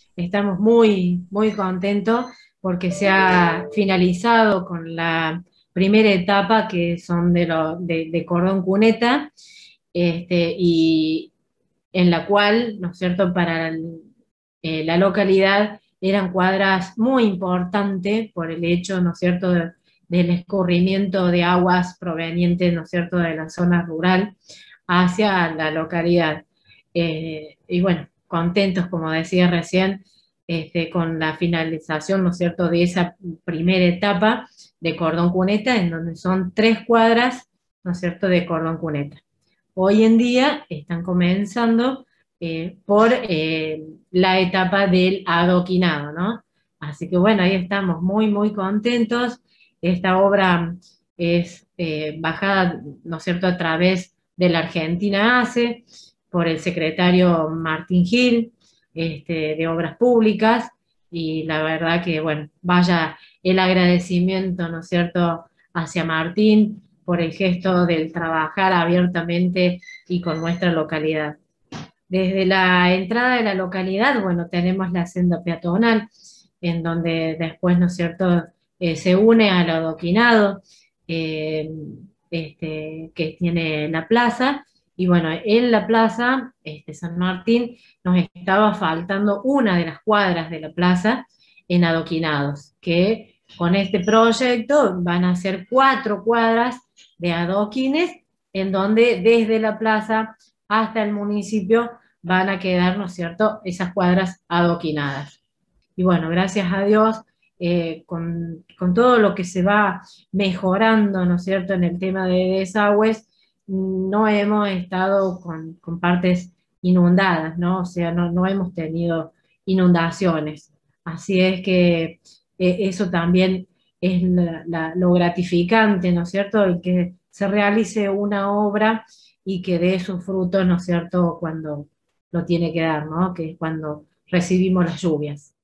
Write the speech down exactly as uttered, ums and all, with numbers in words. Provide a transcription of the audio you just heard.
estamos muy, muy contentos porque se ha finalizado con la primera etapa que son de, lo, de, de cordón cuneta, este, y en la cual, ¿no es cierto?, para el- eh, la localidad eran cuadras muy importantes por el hecho, ¿no es cierto?, de- del escurrimiento de aguas provenientes, ¿no es cierto?, de la zona rural hacia la localidad. Eh, y bueno, contentos, como decía recién, este, con la finalización, ¿no es cierto?, de esa primera etapa de cordón cuneta, en donde son tres cuadras, ¿no es cierto?, de cordón cuneta. Hoy en día están comenzando eh, por eh, la etapa del adoquinado, ¿no? Así que bueno, ahí estamos muy, muy contentos. Esta obra es eh, bajada, ¿no es cierto?, a través de la Argentina ACE, por el secretario Martín Gil, este, de Obras Públicas, y la verdad que, bueno, vaya el agradecimiento, ¿no es cierto?, hacia Martín por el gesto del trabajar abiertamente y con nuestra localidad. Desde la entrada de la localidad, bueno, tenemos la senda peatonal, en donde después, ¿no es cierto?, eh, se une al adoquinado eh, este, que tiene la plaza, y bueno, en la plaza, este, San Martín, nos estaba faltando una de las cuadras de la plaza en adoquinados, que con este proyecto van a ser cuatro cuadras de adoquines, en donde desde la plaza hasta el municipio van a quedar, ¿no es cierto?, esas cuadras adoquinadas. Y bueno, gracias a Dios, eh, con, con todo lo que se va mejorando, ¿no es cierto?, en el tema de desagües, no hemos estado con, con partes inundadas, ¿no? O sea, no, no hemos tenido inundaciones. Así es que eh, eso también es la- la- lo gratificante, ¿no es cierto?, el que se realice una obra y que dé sus frutos, ¿no es cierto?, cuando lo tiene que dar, ¿no?, que es cuando recibimos las lluvias.